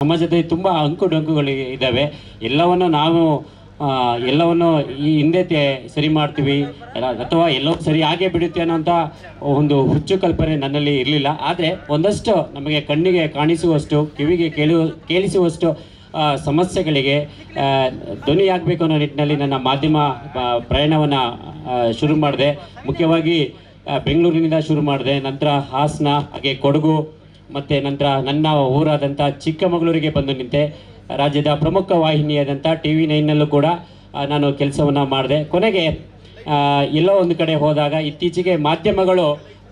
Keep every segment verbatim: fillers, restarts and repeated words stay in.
ಸಮಾಜದಲ್ಲಿ ತುಂಬ ಅಂಕು ಡೊಂಕುಗಳು ಇದ್ದಾವೆ. ಎಲ್ಲವನ್ನು ನಾವು ಎಲ್ಲವನ್ನು ಈ ಹಿಂದೆ ಸರಿ ಮಾಡ್ತೀವಿ ಅಥವಾ ಎಲ್ಲೋ ಸರಿ ಆಗೇ ಬಿಡುತ್ತೆ ಅನ್ನೋಂಥ ಒಂದು ಹುಚ್ಚು ಕಲ್ಪನೆ ನನ್ನಲ್ಲಿ ಇರಲಿಲ್ಲ. ಆದರೆ ಒಂದಷ್ಟು ನಮಗೆ ಕಣ್ಣಿಗೆ ಕಾಣಿಸುವಷ್ಟು, ಕಿವಿಗೆ ಕೇಳುವ ಕೇಳಿಸುವಷ್ಟು ಸಮಸ್ಯೆಗಳಿಗೆ ಧ್ವನಿಯಾಗಬೇಕು ಅನ್ನೋ ನಿಟ್ಟಿನಲ್ಲಿ ನನ್ನ ಮಾಧ್ಯಮ ಪ್ರಯಾಣವನ್ನು ಶುರು ಮಾಡಿದೆ. ಮುಖ್ಯವಾಗಿ ಬೆಂಗಳೂರಿನಿಂದ ಶುರು ಮಾಡಿದೆ, ನಂತರ ಹಾಸನ, ಹಾಗೆ ಕೊಡಗು, ಮತ್ತು ನಂತರ ನನ್ನ ಊರಾದಂಥ ಚಿಕ್ಕಮಗಳೂರಿಗೆ ಬಂದು ನಿಂತೆ. ರಾಜ್ಯದ ಪ್ರಮುಖ ವಾಹಿನಿಯಾದಂಥ ಟಿ ವಿ ನೈನ್ನಲ್ಲೂ ಕೂಡ ನಾನು ಕೆಲಸವನ್ನು ಮಾಡಿದೆ. ಕೊನೆಗೆ ಎಲ್ಲೋ ಒಂದು ಕಡೆ ಹೋದಾಗ ಇತ್ತೀಚೆಗೆ ಮಾಧ್ಯಮಗಳು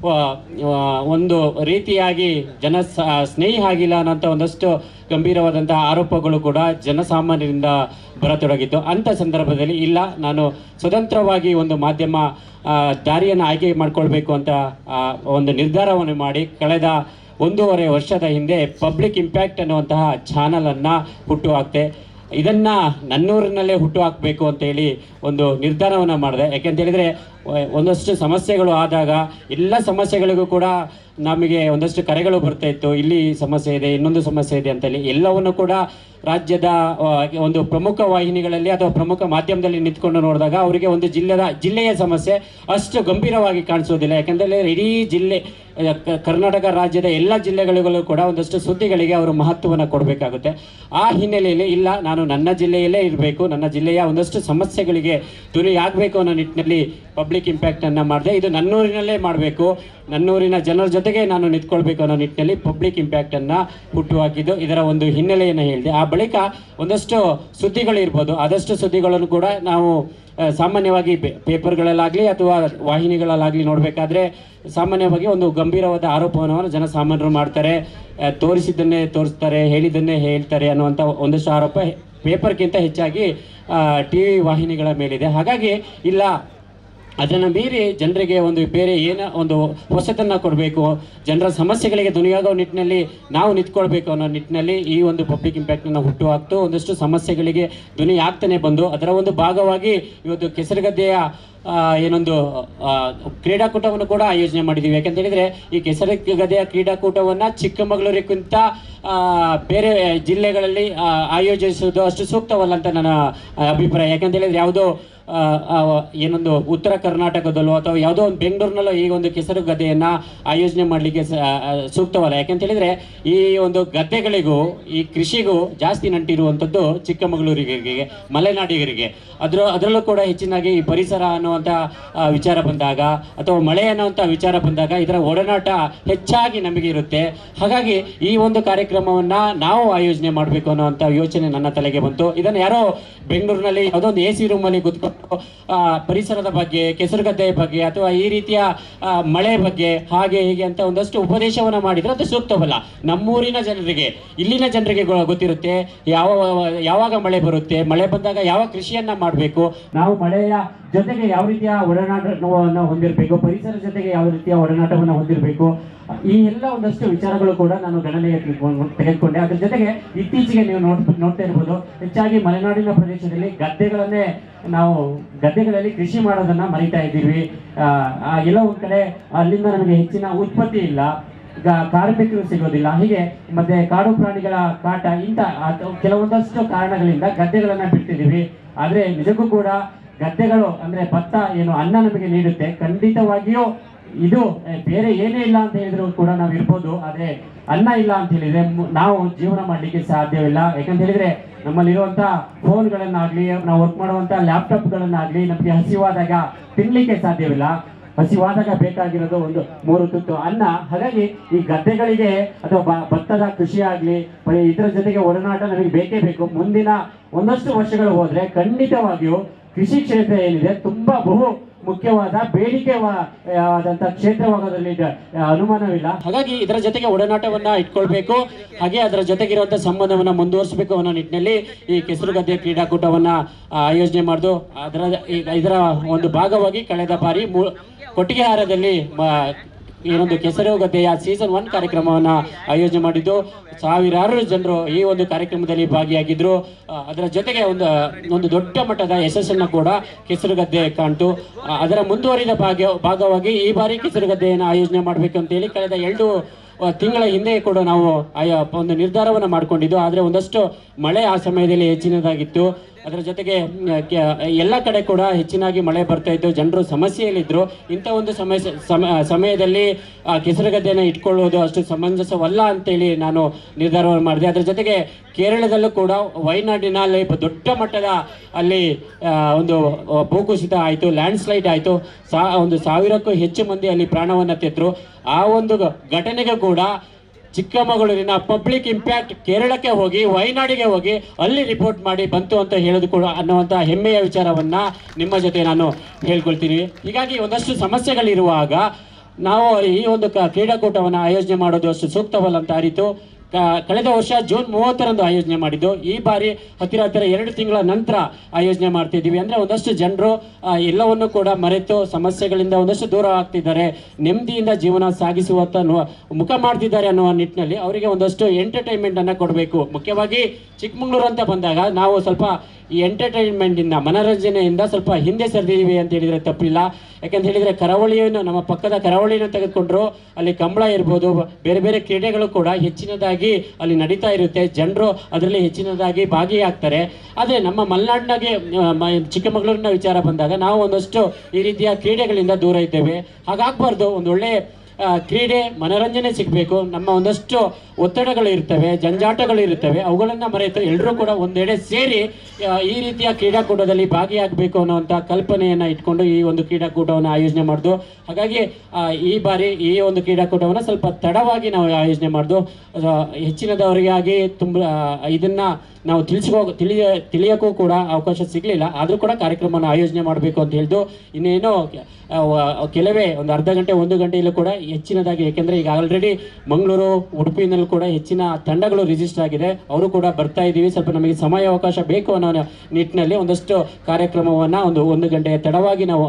ಒಂದು ರೀತಿಯಾಗಿ ಜನ ಸ್ನೇಹಿ ಆಗಿಲ್ಲ ಅನ್ನೋಂಥ ಒಂದಷ್ಟು ಗಂಭೀರವಾದಂಥ ಆರೋಪಗಳು ಕೂಡ ಜನಸಾಮಾನ್ಯರಿಂದ ಬರತೊಡಗಿತ್ತು. ಅಂಥ ಸಂದರ್ಭದಲ್ಲಿ ಇಲ್ಲ, ನಾನು ಸ್ವತಂತ್ರವಾಗಿ ಒಂದು ಮಾಧ್ಯಮ ದಾರಿಯನ್ನು ಆಯ್ಕೆ ಮಾಡಿಕೊಳ್ಬೇಕು ಅಂತ ಒಂದು ನಿರ್ಧಾರವನ್ನು ಮಾಡಿ ಕಳೆದ ಒಂದೂವರೆ ವರ್ಷದ ಹಿಂದೆ ಪಬ್ಲಿಕ್ ಇಂಪ್ಯಾಕ್ಟ್ ಅನ್ನುವಂತಹ ಚಾನಲನ್ನು ಹುಟ್ಟು ಹಾಕ್ತೆ. ಇದನ್ನು ನನ್ನೂರಿನಲ್ಲೇ ಹುಟ್ಟು ಹಾಕಬೇಕು ಅಂತೇಳಿ ಒಂದು ನಿರ್ಧಾರವನ್ನು ಮಾಡಿದೆ. ಯಾಕೆಂತೇಳಿದರೆ ಒಂದಷ್ಟು ಸಮಸ್ಯೆಗಳು ಆದಾಗ ಎಲ್ಲ ಸಮಸ್ಯೆಗಳಿಗೂ ಕೂಡ ನಮಗೆ ಒಂದಷ್ಟು ಕರೆಗಳು ಬರ್ತಾ ಇತ್ತು, ಇಲ್ಲಿ ಸಮಸ್ಯೆ ಇದೆ, ಇನ್ನೊಂದು ಸಮಸ್ಯೆ ಇದೆ ಅಂತೇಳಿ. ಎಲ್ಲವನ್ನು ಕೂಡ ರಾಜ್ಯದ ಒಂದು ಪ್ರಮುಖ ವಾಹಿನಿಗಳಲ್ಲಿ ಅಥವಾ ಪ್ರಮುಖ ಮಾಧ್ಯಮದಲ್ಲಿ ನಿಂತ್ಕೊಂಡು ನೋಡಿದಾಗ ಅವರಿಗೆ ಒಂದು ಜಿಲ್ಲೆದ ಜಿಲ್ಲೆಯ ಸಮಸ್ಯೆ ಅಷ್ಟು ಗಂಭೀರವಾಗಿ ಕಾಣಿಸೋದಿಲ್ಲ. ಯಾಕೆಂದರೆ ಇಡೀ ಜಿಲ್ಲೆ ಕರ್ನಾಟಕ ರಾಜ್ಯದ ಎಲ್ಲ ಜಿಲ್ಲೆಗಳಿಗೂ ಕೂಡ ಒಂದಷ್ಟು ಸುದ್ದಿಗಳಿಗೆ ಅವರು ಮಹತ್ವವನ್ನು ಕೊಡಬೇಕಾಗುತ್ತೆ. ಆ ಹಿನ್ನೆಲೆಯಲ್ಲಿ ಇಲ್ಲ, ನಾನು ನನ್ನ ಜಿಲ್ಲೆಯಲ್ಲೇ ಇರಬೇಕು, ನನ್ನ ಜಿಲ್ಲೆಯ ಒಂದಷ್ಟು ಸಮಸ್ಯೆಗಳಿಗೆ ಧ್ವನಿಯಾಗಬೇಕು ಅನ್ನೋ ನಿಟ್ಟಿನಲ್ಲಿ ಪಬ್ಲಿಕ್ ಇಂಪ್ಯಾಕ್ಟನ್ನು ಮಾಡಿದೆ. ಇದು ನನ್ನೂರಿನಲ್ಲೇ ಮಾಡಬೇಕು, ನನ್ನೂರಿನ ಜನರ ಜೊತೆಗೆ ನಾನು ನಿಂತ್ಕೊಳ್ಬೇಕು ಅನ್ನೋ ನಿಟ್ಟಿನಲ್ಲಿ ಪಬ್ಲಿಕ್ ಇಂಪ್ಯಾಕ್ಟನ್ನು ಹುಟ್ಟುಹಾಕಿದ್ದು. ಇದರ ಒಂದು ಹಿನ್ನೆಲೆಯನ್ನು ಹೇಳಿದೆ. ಆ ಬಳಿಕ ಒಂದಷ್ಟು ಸುದ್ದಿಗಳು ಇರ್ಬೋದು, ಆದಷ್ಟು ಸುದ್ದಿಗಳನ್ನು ಕೂಡ ನಾವು ಸಾಮಾನ್ಯವಾಗಿ ಪೇಪರ್ಗಳಲ್ಲಾಗಲಿ ಅಥವಾ ವಾಹಿನಿಗಳಲ್ಲಾಗಲಿ ನೋಡಬೇಕಾದ್ರೆ ಸಾಮಾನ್ಯವಾಗಿ ಒಂದು ಗಂಭೀರವಾದ ಆರೋಪವನ್ನು ಜನಸಾಮಾನ್ಯರು ಮಾಡ್ತಾರೆ, ತೋರಿಸಿದ್ದನ್ನೇ ತೋರಿಸ್ತಾರೆ, ಹೇಳಿದ್ದನ್ನೇ ಹೇಳ್ತಾರೆ ಅನ್ನುವಂಥ ಒಂದಷ್ಟು ಆರೋಪ ಪೇಪರ್ಗಿಂತ ಹೆಚ್ಚಾಗಿ ಟಿ ವಿ ವಾಹಿನಿಗಳ ಮೇಲಿದೆ. ಹಾಗಾಗಿ ಇಲ್ಲ, ಅದನ್ನು ಮೀರಿ ಜನರಿಗೆ ಒಂದು ಬೇರೆ ಏನೋ ಒಂದು ಹೊಸತನ್ನು ಕೊಡಬೇಕು, ಜನರ ಸಮಸ್ಯೆಗಳಿಗೆ ಧ್ವನಿಯಾಗೋ ನಿಟ್ಟಿನಲ್ಲಿ ನಾವು ನಿಂತ್ಕೊಳ್ಬೇಕು ಅನ್ನೋ ನಿಟ್ಟಿನಲ್ಲಿ ಈ ಒಂದು ಪಬ್ಲಿಕ್ ಇಂಪ್ಯಾಕ್ಟನ್ನು ಹುಟ್ಟು ಹಾಕ್ತು ಒಂದಷ್ಟು ಸಮಸ್ಯೆಗಳಿಗೆ ಧ್ವನಿ ಆಗ್ತಾನೆ ಬಂದು ಅದರ ಒಂದು ಭಾಗವಾಗಿ ಇವತ್ತು ಕೆಸರುಗದ್ದೆಯ ಏನೊಂದು ಕ್ರೀಡಾಕೂಟವನ್ನು ಕೂಡ ಆಯೋಜನೆ ಮಾಡಿದ್ದೀವಿ. ಯಾಕೆಂತೇಳಿದರೆ ಈ ಕೆಸರುಗದ್ದೆಯ ಕ್ರೀಡಾಕೂಟವನ್ನು ಚಿಕ್ಕಮಗಳೂರಿಗಿಂತ ಬೇರೆ ಜಿಲ್ಲೆಗಳಲ್ಲಿ ಆಯೋಜಿಸುವುದು ಅಷ್ಟು ಸೂಕ್ತವಲ್ಲ ಅಂತ ನನ್ನ ಅಭಿಪ್ರಾಯ. ಯಾಕೆಂತೇಳಿದರೆ ಯಾವುದೋ ಏನೊಂದು ಉತ್ತರ ಕರ್ನಾಟಕದಲ್ಲೋ ಅಥವಾ ಯಾವುದೋ ಒಂದು ಬೆಂಗಳೂರಿನಲ್ಲೋ ಈ ಒಂದು ಕೆಸರು ಗದ್ದೆಯನ್ನು ಆಯೋಜನೆ ಮಾಡಲಿಕ್ಕೆ ಸೂಕ್ತವಲ್ಲ. ಯಾಕೆಂತೇಳಿದರೆ ಈ ಒಂದು ಗದ್ದೆಗಳಿಗೂ ಈ ಕೃಷಿಗೂ ಜಾಸ್ತಿ ನಂಟಿರುವಂಥದ್ದು ಚಿಕ್ಕಮಗಳೂರಿಗೆ, ಮಲೆನಾಡಿಗರಿಗೆ. ಅದರ ಅದರಲ್ಲೂ ಕೂಡ ಹೆಚ್ಚಿನಾಗಿ ಈ ಪರಿಸರ ಅನ್ನುವಂಥ ವಿಚಾರ ಬಂದಾಗ ಅಥವಾ ಮಳೆ ಅನ್ನುವಂಥ ವಿಚಾರ ಬಂದಾಗ ಇದರ ಒಡನಾಟ ಹೆಚ್ಚಾಗಿ ನಮಗೆ ಇರುತ್ತೆ. ಹಾಗಾಗಿ ಈ ಒಂದು ಕಾರ್ಯಕ್ರಮವನ್ನು ನಾವು ಆಯೋಜನೆ ಮಾಡಬೇಕು ಅನ್ನುವಂಥ ಯೋಚನೆ ನನ್ನ ತಲೆಗೆ ಬಂತು. ಇದನ್ನು ಯಾರೋ ಬೆಂಗಳೂರಿನಲ್ಲಿ ಯಾವುದೋ ಒಂದು ಎ ಸಿ ರೂಮಲ್ಲಿ ಕೂತ್ಕೊಂಡು ಪರಿಸರದ ಬಗ್ಗೆ, ಕೆಸರುಗದ್ದೆಯ ಬಗ್ಗೆ ಅಥವಾ ಈ ರೀತಿಯ ಮಳೆ ಬಗ್ಗೆ ಹಾಗೆ ಹೀಗೆ ಅಂತ ಒಂದಷ್ಟು ಉಪದೇಶವನ್ನು ಮಾಡಿದರೆ ಅದು ಸೂಕ್ತವಲ್ಲ. ನಮ್ಮೂರಿನ ಜನರಿಗೆ, ಇಲ್ಲಿನ ಜನರಿಗೆ ಗೊತ್ತಿರುತ್ತೆ ಯಾವ ಯಾವಾಗ ಮಳೆ ಬರುತ್ತೆ, ಮಳೆ ಬಂದಾಗ ಯಾವ ಕೃಷಿಯನ್ನ ಮಾಡಬೇಕು, ನಾವು ಮಳೆಯ ಜೊತೆಗೆ ಯಾವ ರೀತಿಯ ಒಡನಾಟವನ್ನು ಹೊಂದಿರಬೇಕು, ಪರಿಸರ ಜೊತೆಗೆ ಯಾವ ರೀತಿಯ ಒಡನಾಟವನ್ನು ಹೊಂದಿರಬೇಕು, ಈ ಎಲ್ಲ ಒಂದಷ್ಟು ವಿಚಾರಗಳು ಕೂಡ ನಾನು ಗಣನೆಗೆ ತೆಗೆದುಕೊಂಡೆ. ಅದ್ರ ಜೊತೆಗೆ ಇತ್ತೀಚೆಗೆ ನೀವು ನೋಡ್ ನೋಡ್ತಾ ಇರ್ಬೋದು ಹೆಚ್ಚಾಗಿ ಮಲೆನಾಡಿನ ಪ್ರದೇಶದಲ್ಲಿ ಗದ್ದೆಗಳನ್ನೇ ನಾವು ಗದ್ದೆಗಳಲ್ಲಿ ಕೃಷಿ ಮಾಡೋದನ್ನ ಮರಿತಾ ಇದ್ದೀವಿ. ಎಲ್ಲ ಒಂದ್ ಕಡೆ ಅಲ್ಲಿಂದ ನಮಗೆ ಹೆಚ್ಚಿನ ಉತ್ಪತ್ತಿ ಇಲ್ಲ, ಕಾರ್ಮಿಕರು ಸಿಗೋದಿಲ್ಲ, ಹೀಗೆ ಮತ್ತೆ ಕಾಡು ಪ್ರಾಣಿಗಳ ಕಾಟ, ಇಂಥ ಕೆಲವೊಂದಷ್ಟು ಕಾರಣಗಳಿಂದ ಗದ್ದೆಗಳನ್ನ ಬಿಡ್ತಿದ್ದೀವಿ. ಆದ್ರೆ ನಿಜಕ್ಕೂ ಕೂಡ ಗದ್ದೆಗಳು ಅಂದ್ರೆ ಭತ್ತ ಏನು ಅನ್ನ ನಮಗೆ ನೀಡುತ್ತೆ, ಖಂಡಿತವಾಗಿಯೂ ಇದು ಬೇರೆ ಏನೇ ಇಲ್ಲ ಅಂತ ಹೇಳಿದ್ರು ಕೂಡ ನಾವು ಇರ್ಬೋದು. ಆದ್ರೆ ಅನ್ನ ಇಲ್ಲ ಅಂತ ಹೇಳಿದ್ರೆ ನಾವು ಜೀವನ ಮಾಡ್ಲಿಕ್ಕೆ ಸಾಧ್ಯವಿಲ್ಲ. ಯಾಕಂತ ಹೇಳಿದ್ರೆ ನಮ್ಮಲ್ಲಿರುವಂತ ಫೋನ್ಗಳನ್ನಾಗ್ಲಿ, ನಾವು ವರ್ಕ್ ಮಾಡುವಂತ ಲ್ಯಾಪ್ಟಾಪ್ ಗಳನ್ನಾಗ್ಲಿ ನಮ್ಗೆ ಹಸಿವಾದಾಗ ತಿನ್ಲಿಕ್ಕೆ ಸಾಧ್ಯವಿಲ್ಲ. ಹಸಿವಾದಾಗ ಬೇಕಾಗಿರೋದು ಒಂದು ಮೂರು ತುತ್ತು ಅನ್ನ. ಹಾಗಾಗಿ ಈ ಗದ್ದೆಗಳಿಗೆ ಅಥವಾ ಭತ್ತದ ಕೃಷಿ ಆಗ್ಲಿ ಇದರ ಜೊತೆಗೆ ಒಡನಾಟ ನಮಗೆ ಬೇಕೇ ಬೇಕು. ಮುಂದಿನ ಒಂದಷ್ಟು ವರ್ಷಗಳು ಹೋದ್ರೆ ಖಂಡಿತವಾಗಿಯೂ ಕೃಷಿ ಕ್ಷೇತ್ರ ಏನಿದೆ ತುಂಬಾ ಬಹು ಮುಖ್ಯವಾದ ಬೇಡಿಕೆ ಆದಂತ ಕ್ಷೇತ್ರವಾಗೋದ್ರಲ್ಲಿ ಅನುಮಾನವಿಲ್ಲ. ಹಾಗಾಗಿ ಇದರ ಜೊತೆಗೆ ಒಡನಾಟವನ್ನ ಇಟ್ಕೊಳ್ಬೇಕು, ಹಾಗೆ ಅದರ ಜೊತೆಗಿರುವಂತಹ ಸಂಬಂಧವನ್ನ ಮುಂದುವರಿಸಬೇಕು ಅನ್ನೋ ನಿಟ್ಟಿನಲ್ಲಿ ಈ ಕೆಸರುಗದ್ದೆ ಕ್ರೀಡಾಕೂಟವನ್ನ ಆಯೋಜನೆ ಮಾಡಿದ್ದು. ಅದರ ಇದರ ಒಂದು ಭಾಗವಾಗಿ ಕಳೆದ ಬಾರಿ ಕೊಟ್ಟಿಗೆಹಾರದಲ್ಲಿ ಏನೊಂದು ಕೆಸರುಗದ್ದೆಯ ಸೀಸನ್ ಒನ್ ಕಾರ್ಯಕ್ರಮವನ್ನ ಆಯೋಜನೆ ಮಾಡಿದ್ದು. ಸಾವಿರಾರು ಜನರು ಈ ಒಂದು ಕಾರ್ಯಕ್ರಮದಲ್ಲಿ ಭಾಗಿಯಾಗಿದ್ರು. ಅದರ ಜೊತೆಗೆ ಒಂದು ಒಂದು ದೊಡ್ಡ ಮಟ್ಟದ ಯಶಸ್ಸನ್ನು ಕೂಡ ಕೆಸರುಗದ್ದೆ ಕಾಣ್ತು. ಅದರ ಮುಂದುವರಿದ ಭಾಗ ಭಾಗವಾಗಿ ಈ ಬಾರಿ ಕೆಸರುಗದ್ದೆಯನ್ನು ಆಯೋಜನೆ ಮಾಡಬೇಕು ಅಂತೇಳಿ ಕಳೆದ ಎರಡು ತಿಂಗಳ ಹಿಂದೆ ಕೂಡ ನಾವು ಆಯಾ ಒಂದು ನಿರ್ಧಾರವನ್ನು ಮಾಡಿಕೊಂಡಿದ್ದು. ಆದರೆ ಒಂದಷ್ಟು ಮಳೆ ಆ ಸಮಯದಲ್ಲಿ ಹೆಚ್ಚಿನದಾಗಿತ್ತು. ಅದರ ಜೊತೆಗೆ ಎಲ್ಲ ಕಡೆ ಕೂಡ ಹೆಚ್ಚಿನಾಗಿ ಮಳೆ ಬರ್ತಾ ಇತ್ತು, ಜನರು ಸಮಸ್ಯೆಯಲ್ಲಿದ್ದರು. ಇಂಥ ಒಂದು ಸಮಸ್ಯೆ ಸಮಯದಲ್ಲಿ ಕೆಸರುಗದ್ದೆಯನ್ನು ಇಟ್ಕೊಳ್ಳೋದು ಅಷ್ಟು ಸಮಂಜಸವಲ್ಲ ಅಂತೇಳಿ ನಾನು ನಿರ್ಧಾರವನ್ನು ಮಾಡಿದೆ. ಅದರ ಜೊತೆಗೆ ಕೇರಳದಲ್ಲೂ ಕೂಡ ವಯನಾಡಿನಲ್ಲಿ ದೊಡ್ಡ ಮಟ್ಟದ ಅಲ್ಲಿ ಒಂದು ಭೂಕುಸಿತ ಆಯಿತು, ಲ್ಯಾಂಡ್ ಸ್ಲೈಡ್ ಆಯಿತು. ಸಾ ಒಂದು ಸಾವಿರಕ್ಕೂ ಹೆಚ್ಚು ಮಂದಿ ಅಲ್ಲಿ ಪ್ರಾಣವನ್ನು ತೆತ್ತರು. ಆ ಒಂದು ಘಟನೆಗೆ ಕೂಡ ಚಿಕ್ಕಮಗಳೂರಿನ ಪಬ್ಲಿಕ್ ಇಂಪ್ಯಾಕ್ಟ್ ಕೇರಳಕ್ಕೆ ಹೋಗಿ ವಯನಾಡಿಗೆ ಹೋಗಿ ಅಲ್ಲಿ ರಿಪೋರ್ಟ್ ಮಾಡಿ ಬಂತು ಅಂತ ಹೇಳೋದು ಕೂಡ ಅನ್ನುವಂಥ ಹೆಮ್ಮೆಯ ವಿಚಾರವನ್ನು ನಿಮ್ಮ ಜೊತೆ ನಾನು ಹೇಳ್ಕೊಳ್ತೀನಿ. ಹೀಗಾಗಿ ಒಂದಷ್ಟು ಸಮಸ್ಯೆಗಳಿರುವಾಗ ನಾವು ಈ ಒಂದು ಕ್ರೀಡಾಕೂಟವನ್ನು ಆಯೋಜನೆ ಮಾಡೋದು ಅಷ್ಟು ಸೂಕ್ತವಲ್ಲ ಅಂತ ಅರಿತು ಕಳೆದ ವರ್ಷ ಜೂನ್ ಮೂವತ್ತರಂದು ಆಯೋಜನೆ ಮಾಡಿದ್ದು. ಈ ಬಾರಿ ಹತ್ತಿರ ಹತ್ತಿರ ಎರಡು ತಿಂಗಳ ನಂತರ ಆಯೋಜನೆ ಮಾಡ್ತಿದ್ದೀವಿ. ಅಂದರೆ ಒಂದಷ್ಟು ಜನರು ಎಲ್ಲವನ್ನು ಕೂಡ ಮರೆತು ಸಮಸ್ಯೆಗಳಿಂದ ಒಂದಷ್ಟು ದೂರ ಆಗ್ತಿದ್ದಾರೆ, ನೆಮ್ಮದಿಯಿಂದ ಜೀವನ ಸಾಗಿಸುವಂತ ಮುಖ ಮಾಡ್ತಿದ್ದಾರೆ ಅನ್ನುವ ನಿಟ್ಟಿನಲ್ಲಿ ಅವರಿಗೆ ಒಂದಷ್ಟು ಎಂಟರ್ಟೈನ್ಮೆಂಟನ್ನು ಕೊಡಬೇಕು. ಮುಖ್ಯವಾಗಿ ಚಿಕ್ಕಮಗಳೂರು ಅಂತ ಬಂದಾಗ ನಾವು ಸ್ವಲ್ಪ ಈ ಎಂಟರ್ಟೈನ್ಮೆಂಟಿಂದ ಮನೋರಂಜನೆಯಿಂದ ಸ್ವಲ್ಪ ಹಿಂದೆ ಸರಿದಿದ್ದೀವಿ ಅಂತ ಹೇಳಿದರೆ ತಪ್ಪಿಲ್ಲ. ಯಾಕಂತ ಹೇಳಿದರೆ ಕರಾವಳಿಯನ್ನು ನಮ್ಮ ಪಕ್ಕದ ಕರಾವಳಿಯನ್ನು ತೆಗೆದುಕೊಂಡ್ರು ಅಲ್ಲಿ ಕಂಬಳ ಇರ್ಬೋದು, ಬೇರೆ ಬೇರೆ ಕ್ರೀಡೆಗಳು ಕೂಡ ಹೆಚ್ಚಿನದಾಗಿ ಅಲ್ಲಿ ನಡೀತಾ ಇರುತ್ತೆ, ಜನರು ಅದರಲ್ಲಿ ಹೆಚ್ಚಿನದಾಗಿ ಭಾಗಿಯಾಗ್ತಾರೆ. ಆದರೆ ನಮ್ಮ ಮಲೆನಾಡಿನಾಗೆ ಚಿಕ್ಕಮಗಳೂರಿನ ವಿಚಾರ ಬಂದಾಗ ನಾವು ಒಂದಷ್ಟು ಈ ರೀತಿಯ ಕ್ರೀಡೆಗಳಿಂದ ದೂರ ಇದ್ದೇವೆ. ಹಾಗಾಗಬಾರ್ದು. ಒಂದು ಒಳ್ಳೆ ಕ್ರೀಡೆ ಮನೋರಂಜನೆ ಸಿಗಬೇಕು. ನಮ್ಮ ಒಂದಷ್ಟು ಒತ್ತಡಗಳು ಇರ್ತವೆ, ಜಂಜಾಟಗಳು ಇರ್ತವೆ, ಅವುಗಳನ್ನು ಮರೆತು ಎಲ್ಲರೂ ಕೂಡ ಒಂದೆಡೆ ಸೇರಿ ಈ ರೀತಿಯ ಕ್ರೀಡಾಕೂಟದಲ್ಲಿ ಭಾಗಿಯಾಗಬೇಕು ಅನ್ನುವಂಥ ಕಲ್ಪನೆಯನ್ನು ಇಟ್ಕೊಂಡು ಈ ಒಂದು ಕ್ರೀಡಾಕೂಟವನ್ನು ಆಯೋಜನೆ ಮಾಡಿದ್ದು. ಹಾಗಾಗಿ ಈ ಬಾರಿ ಈ ಒಂದು ಕ್ರೀಡಾಕೂಟವನ್ನು ಸ್ವಲ್ಪ ತಡವಾಗಿ ನಾವು ಆಯೋಜನೆ ಮಾಡಿದ್ದು. ಹೆಚ್ಚಿನದವರಿಗಾಗಿ ತುಂಬ ಇದನ್ನು ನಾವು ತಿಳಿಸ್ಕೋ ತಿಳಿಯ ತಿಳಿಯೋಕ್ಕೂ ಕೂಡ ಅವಕಾಶ ಸಿಗಲಿಲ್ಲ. ಆದರೂ ಕೂಡ ಕಾರ್ಯಕ್ರಮವನ್ನು ಆಯೋಜನೆ ಮಾಡಬೇಕು ಅಂತ ಹೇಳಿದ್ದು. ಇನ್ನೇನೋ ಕೆಲವೇ ಒಂದು ಅರ್ಧ ಗಂಟೆ ಒಂದು ಗಂಟೆಯಲ್ಲೂ ಕೂಡ ಹೆಚ್ಚಿನದಾಗಿ, ಏಕೆಂದರೆ ಈಗ ಆಲ್ರೆಡಿ ಮಂಗಳೂರು ಉಡುಪಿನಲ್ಲೂ ಕೂಡ ಹೆಚ್ಚಿನ ತಂಡಗಳು ರಿಜಿಸ್ಟರ್ ಆಗಿದೆ, ಅವರು ಕೂಡ ಬರ್ತಾ ಇದ್ದೀವಿ. ಸ್ವಲ್ಪ ನಮಗೆ ಸಮಯ ಅವಕಾಶ ಬೇಕು ಅನ್ನೋ ನಿಟ್ಟಿನಲ್ಲಿ ಒಂದಷ್ಟು ಕಾರ್ಯಕ್ರಮವನ್ನು ಒಂದು ಒಂದು ಗಂಟೆಯ ತಡವಾಗಿ ನಾವು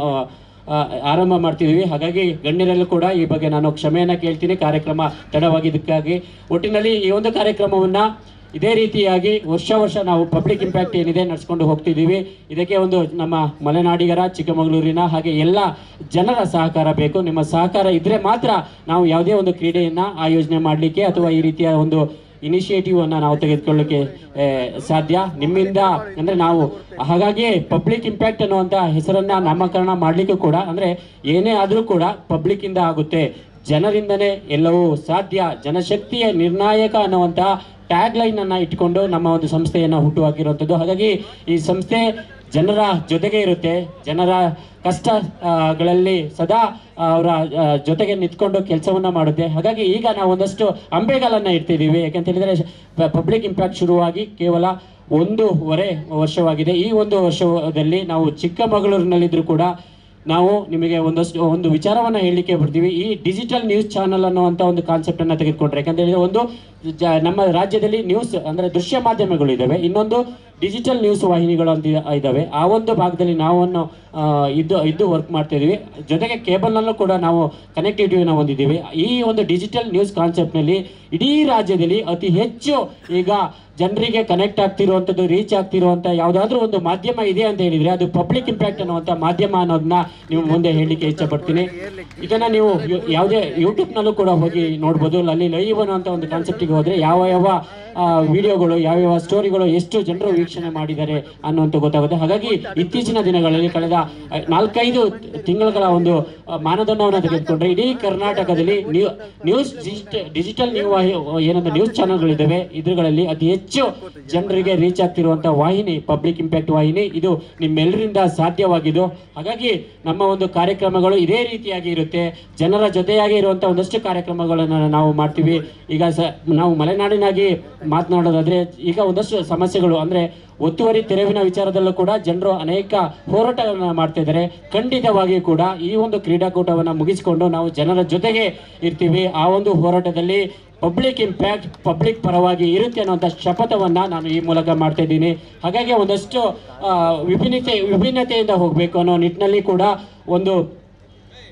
ಆರಂಭ ಮಾಡ್ತಿದ್ದೀವಿ. ಹಾಗಾಗಿ ಗಣ್ಯರಲ್ಲೂ ಕೂಡ ಈ ಬಗ್ಗೆ ನಾನು ಕ್ಷಮೆಯನ್ನು ಕೇಳ್ತೀನಿ ಕಾರ್ಯಕ್ರಮ ತಡವಾಗಿದ್ದಕ್ಕಾಗಿ. ಒಟ್ಟಿನಲ್ಲಿ ಈ ಒಂದು ಕಾರ್ಯಕ್ರಮವನ್ನು ಇದೇ ರೀತಿಯಾಗಿ ವರ್ಷ ವರ್ಷ ನಾವು ಪಬ್ಲಿಕ್ ಇಂಪ್ಯಾಕ್ಟ್ ಏನಿದೆ ನಡೆಸ್ಕೊಂಡು ಹೋಗ್ತಿದ್ದೀವಿ. ಇದಕ್ಕೆ ಒಂದು ನಮ್ಮ ಮಲೆನಾಡಿಗರ, ಚಿಕ್ಕಮಗಳೂರಿನ ಹಾಗೆ ಎಲ್ಲ ಜನರ ಸಹಕಾರ ಬೇಕು. ನಿಮ್ಮ ಸಹಕಾರ ಇದ್ದರೆ ಮಾತ್ರ ನಾವು ಯಾವುದೇ ಒಂದು ಕ್ರೀಡೆಯನ್ನು ಆಯೋಜನೆ ಮಾಡಲಿಕ್ಕೆ ಅಥವಾ ಈ ರೀತಿಯ ಒಂದು ಇನಿಷಿಯೇಟಿವ್ ಅನ್ನು ನಾವು ತೆಗೆದುಕೊಳ್ಳಲಿಕ್ಕೆ ಸಾಧ್ಯ ನಿಮ್ಮಿಂದ. ಅಂದರೆ ನಾವು ಹಾಗಾಗಿ ಪಬ್ಲಿಕ್ ಇಂಪ್ಯಾಕ್ಟ್ ಅನ್ನುವಂಥ ಹೆಸರನ್ನು ನಾಮಕರಣ ಮಾಡಲಿಕ್ಕೂ ಕೂಡ, ಅಂದರೆ ಏನೇ ಆದರೂ ಕೂಡ ಪಬ್ಲಿಕ್ಕಿಂದ ಆಗುತ್ತೆ, ಜನರಿಂದನೇ ಎಲ್ಲವೂ ಸಾಧ್ಯ, ಜನಶಕ್ತಿಯ ನಿರ್ಣಾಯಕ ಅನ್ನುವಂಥ ಟ್ಯಾಗ್ ಲೈನ್ ಅನ್ನು ಇಟ್ಕೊಂಡು ನಮ್ಮ ಒಂದು ಸಂಸ್ಥೆಯನ್ನು ಹುಟ್ಟುಹಾಕಿರುವಂಥದ್ದು. ಹಾಗಾಗಿ ಈ ಸಂಸ್ಥೆ ಜನರ ಜೊತೆಗೆ ಇರುತ್ತೆ, ಜನರ ಕಷ್ಟಗಳಲ್ಲಿ ಸದಾ ಅವರ ಜೊತೆಗೆ ನಿಂತ್ಕೊಂಡು ಕೆಲಸವನ್ನು ಮಾಡುತ್ತೆ. ಹಾಗಾಗಿ ಈಗ ನಾವು ಒಂದಷ್ಟು ಅಂಬೆಗಾಲನ್ನು ಇಡ್ತಿದ್ದೀವಿ. ಯಾಕಂತ ಹೇಳಿದರೆ ಪಬ್ಲಿಕ್ ಇಂಪ್ಯಾಕ್ಟ್ ಶುರುವಾಗಿ ಕೇವಲ ಒಂದೂವರೆ ವರ್ಷವಾಗಿದೆ. ಈ ಒಂದು ವರ್ಷದಲ್ಲಿ ನಾವು ಚಿಕ್ಕಮಗಳೂರಿನಲ್ಲಿದ್ದರೂ ಕೂಡ ನಾವು ನಿಮಗೆ ಒಂದಷ್ಟು ಒಂದು ವಿಚಾರವನ್ನು ಹೇಳಲಿಕ್ಕೆ ಬರ್ತೀವಿ. ಈ ಡಿಜಿಟಲ್ ನ್ಯೂಸ್ ಚಾನಲ್ ಅನ್ನುವಂಥ ಒಂದು ಕಾನ್ಸೆಪ್ಟನ್ನು ತೆಗೆದುಕೊಂಡ್ರೆ, ಯಾಕಂತ ಹೇಳಿದರೆ ಒಂದು ಜ ನಮ್ಮ ರಾಜ್ಯದಲ್ಲಿ ನ್ಯೂಸ್ ಅಂದರೆ ದೃಶ್ಯ ಮಾಧ್ಯಮಗಳು ಇದ್ದಾವೆ, ಇನ್ನೊಂದು ಡಿಜಿಟಲ್ ನ್ಯೂಸ್ ವಾಹಿನಿಗಳು ಅಂತ ಇದ್ದಾವೆ. ಆ ಒಂದು ಭಾಗದಲ್ಲಿ ನಾವನ್ನು ಇದ್ದು ಇದ್ದು ವರ್ಕ್ ಮಾಡ್ತಿದ್ದೀವಿ. ಜೊತೆಗೆ ಕೇಬಲ್ನಲ್ಲೂ ಕೂಡ ನಾವು ಕನೆಕ್ಟಿವಿಟಿಯನ್ನು ಹೊಂದಿದ್ದೀವಿ. ಈ ಒಂದು ಡಿಜಿಟಲ್ ನ್ಯೂಸ್ ಕಾನ್ಸೆಪ್ಟ್ನಲ್ಲಿ ಇಡೀ ರಾಜ್ಯದಲ್ಲಿ ಅತಿ ಹೆಚ್ಚು ಈಗ ಜನರಿಗೆ ಕನೆಕ್ಟ್ ಆಗ್ತಿರುವಂಥದ್ದು, ರೀಚ್ ಆಗ್ತಿರುವಂಥ ಯಾವುದಾದ್ರೂ ಒಂದು ಮಾಧ್ಯಮ ಇದೆ ಅಂತ ಹೇಳಿದರೆ ಅದು ಪಬ್ಲಿಕ್ ಇಂಪ್ಯಾಕ್ಟ್ ಅನ್ನುವಂಥ ಮಾಧ್ಯಮ ಅನ್ನೋದನ್ನ ನೀವು ಮುಂದೆ ಹೇಳಲಿಕ್ಕೆ ಇಷ್ಟಪಡ್ತೀನಿ. ಇದನ್ನು ನೀವು ಯಾವುದೇ ಯೂಟ್ಯೂಬ್ನಲ್ಲೂ ಕೂಡ ಹೋಗಿ ನೋಡ್ಬೋದು. ಅಲ್ಲಿ ಲೈವ್ ಅನ್ನುವಂಥ ಒಂದು ಕಾನ್ಸೆಪ್ಟಿಗೆ ಹೋದರೆ ಯಾವ ಯಾವ ವಿಡಿಯೋಗಳು, ಯಾವ್ಯಾವ ಸ್ಟೋರಿಗಳು ಎಷ್ಟು ಜನರು ವೀಕ್ಷಣೆ ಮಾಡಿದ್ದಾರೆ ಅನ್ನುವಂಥ ಗೊತ್ತಾಗುತ್ತೆ. ಹಾಗಾಗಿ ಇತ್ತೀಚಿನ ದಿನಗಳಲ್ಲಿ ಕಳೆದ ನಾಲ್ಕೈದು ತಿಂಗಳ ಒಂದು ಮಾನದಂಡವನ್ನು ತೆಗೆದುಕೊಂಡ್ರೆ ಇಡೀ ಕರ್ನಾಟಕದಲ್ಲಿ ನ್ಯೂ ನ್ಯೂಸ್ ಡಿಜಿಟಲ್ ನ್ಯೂ ಏನಂದ್ರೆ ನ್ಯೂಸ್ ಚಾನಲ್ಗಳಿದ್ದಾವೆ, ಇದ್ರಲ್ಲಿ ಅತಿ ಹೆಚ್ಚು ಜನರಿಗೆ ರೀಚ್ ಆಗ್ತಿರುವಂಥ ವಾಹಿನಿ ಪಬ್ಲಿಕ್ ಇಂಪ್ಯಾಕ್ಟ್ ವಾಹಿನಿ. ಇದು ನಿಮ್ಮೆಲ್ಲರಿಂದ ಸಾಧ್ಯವಾಗಿದ್ದು. ಹಾಗಾಗಿ ನಮ್ಮ ಒಂದು ಕಾರ್ಯಕ್ರಮಗಳು ಇದೇ ರೀತಿಯಾಗಿ ಇರುತ್ತೆ. ಜನರ ಜೊತೆಯಾಗಿ ಇರುವಂಥ ಒಂದಷ್ಟು ಕಾರ್ಯಕ್ರಮಗಳನ್ನು ನಾವು ಮಾಡ್ತೀವಿ. ಈಗ ಸ ನಾವು ಮಲೆನಾಡಿನಾಗಿ ಮಾತನಾಡೋದಾದ್ರೆ ಈಗ ಒಂದಷ್ಟು ಸಮಸ್ಯೆಗಳು ಅಂದರೆ ಒತ್ತುವರಿ ತೆರವಿನ ವಿಚಾರದಲ್ಲೂ ಕೂಡ ಜನರು ಅನೇಕ ಹೋರಾಟಗಳನ್ನು ಮಾಡ್ತಾ ಇದ್ದಾರೆ. ಖಂಡಿತವಾಗಿಯೂ ಕೂಡ ಈ ಒಂದು ಕ್ರೀಡಾಕೂಟವನ್ನು ಮುಗಿಸಿಕೊಂಡು ನಾವು ಜನರ ಜೊತೆಗೆ ಇರ್ತೀವಿ. ಆ ಒಂದು ಹೋರಾಟದಲ್ಲಿ ಪಬ್ಲಿಕ್ ಇಂಪ್ಯಾಕ್ಟ್ ಪಬ್ಲಿಕ್ ಪರವಾಗಿ ಇರುತ್ತೆ ಅನ್ನೋಂಥ ಶಪಥವನ್ನು ನಾನು ಈ ಮೂಲಕ ಮಾಡ್ತಾ ಇದ್ದೀನಿ. ಹಾಗಾಗಿ ಒಂದಷ್ಟು ವಿಭಿನ್ನತೆ ವಿಭಿನ್ನತೆಯಿಂದ ಹೋಗಬೇಕು ಅನ್ನೋ ನಿಟ್ಟಿನಲ್ಲಿ ಕೂಡ ಒಂದು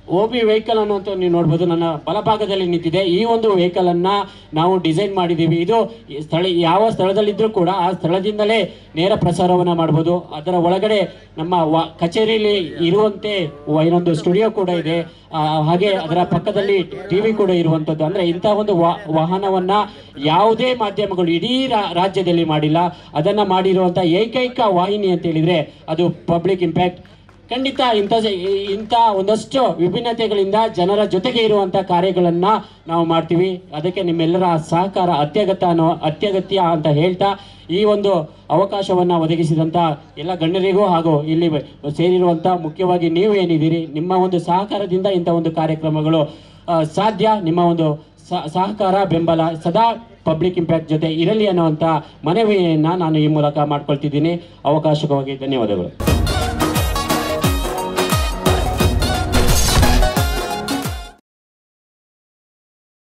ಒ ಬಿ ವೆಹಿಕಲ್ ಅನ್ನುವಂಥ ನೀವು ನೋಡ್ಬೋದು, ನನ್ನ ಬಲಭಾಗದಲ್ಲಿ ನಿಂತಿದೆ. ಈ ಒಂದು ವೆಹಿಕಲನ್ನು ನಾವು ಡಿಸೈನ್ ಮಾಡಿದ್ದೀವಿ. ಇದು ಸ್ಥಳ ಯಾವ ಸ್ಥಳದಲ್ಲಿದ್ದರೂ ಕೂಡ ಆ ಸ್ಥಳದಿಂದಲೇ ನೇರ ಪ್ರಸಾರವನ್ನು ಮಾಡ್ಬೋದು. ಅದರ ಒಳಗಡೆ ನಮ್ಮ ವ ಕಚೇರಿಯಲ್ಲಿ ಇರುವಂತೆ ಇನ್ನೊಂದು ಸ್ಟುಡಿಯೋ ಕೂಡ ಇದೆ. ಹಾಗೆ ಅದರ ಪಕ್ಕದಲ್ಲಿ ಟಿ ವಿ ಕೂಡ ಇರುವಂಥದ್ದು. ಅಂದರೆ ಇಂಥ ಒಂದು ವಾಹನವನ್ನು ಯಾವುದೇ ಮಾಧ್ಯಮಗಳು ಇಡೀ ರಾಜ್ಯದಲ್ಲಿ ಮಾಡಿಲ್ಲ. ಅದನ್ನು ಮಾಡಿರುವಂಥ ಏಕೈಕ ವಾಹಿನಿ ಅಂತ ಹೇಳಿದರೆ ಅದು ಪಬ್ಲಿಕ್ ಇಂಪ್ಯಾಕ್ಟ್. ಖಂಡಿತ ಇಂಥ ಇಂಥ ಒಂದಷ್ಟು ವಿಭಿನ್ನತೆಗಳಿಂದ ಜನರ ಜೊತೆಗೆ ಇರುವಂಥ ಕಾರ್ಯಗಳನ್ನು ನಾವು ಮಾಡ್ತೀವಿ. ಅದಕ್ಕೆ ನಿಮ್ಮೆಲ್ಲರ ಸಹಕಾರ ಅತ್ಯಗತ್ಯ ಅನ್ನೋ ಅತ್ಯಗತ್ಯ ಅಂತ ಹೇಳ್ತಾ ಈ ಒಂದು ಅವಕಾಶವನ್ನು ಒದಗಿಸಿದಂಥ ಎಲ್ಲ ಗಣ್ಯರಿಗೂ ಹಾಗೂ ಇಲ್ಲಿ ಸೇರಿರುವಂಥ ಮುಖ್ಯವಾಗಿ ನೀವು ಏನಿದ್ದೀರಿ, ನಿಮ್ಮ ಒಂದು ಸಹಕಾರದಿಂದ ಇಂಥ ಒಂದು ಕಾರ್ಯಕ್ರಮಗಳು ಸಾಧ್ಯ. ನಿಮ್ಮ ಒಂದು ಸಹಕಾರ ಬೆಂಬಲ ಸದಾ ಪಬ್ಲಿಕ್ ಇಂಪ್ಯಾಕ್ಟ್ ಜೊತೆ ಇರಲಿ ಅನ್ನುವಂಥ ಮನವಿಯನ್ನು ನಾನು ಈ ಮೂಲಕ ಮಾಡ್ಕೊಳ್ತಿದ್ದೀನಿ. ಅವಕಾಶಕ್ಕಾಗಿ ಧನ್ಯವಾದಗಳು.